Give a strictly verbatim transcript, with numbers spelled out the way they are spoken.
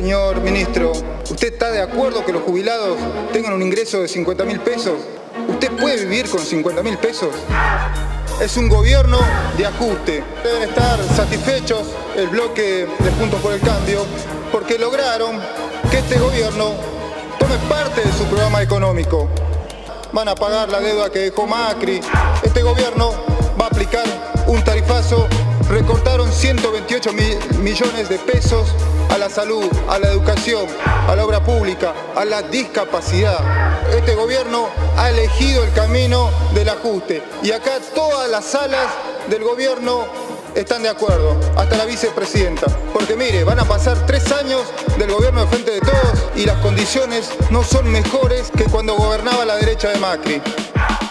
Señor ministro, ¿usted está de acuerdo que los jubilados tengan un ingreso de cincuenta mil pesos? ¿Usted puede vivir con cincuenta mil pesos? Es un gobierno de ajuste. Deben estar satisfechos el bloque de Juntos por el Cambio porque lograron que este gobierno tome parte de su programa económico. Van a pagar la deuda que dejó Macri. Este gobierno va a aplicar un tarifazo. Recortaron ciento veintiocho mil millones de pesos a la salud, a la educación, a la obra pública, a la discapacidad. Este gobierno ha elegido el camino del ajuste y acá todas las salas del gobierno están de acuerdo, hasta la vicepresidenta. Porque mire, van a pasar tres años del gobierno de Frente de Todos y las condiciones no son mejores que cuando gobernaba la derecha de Macri.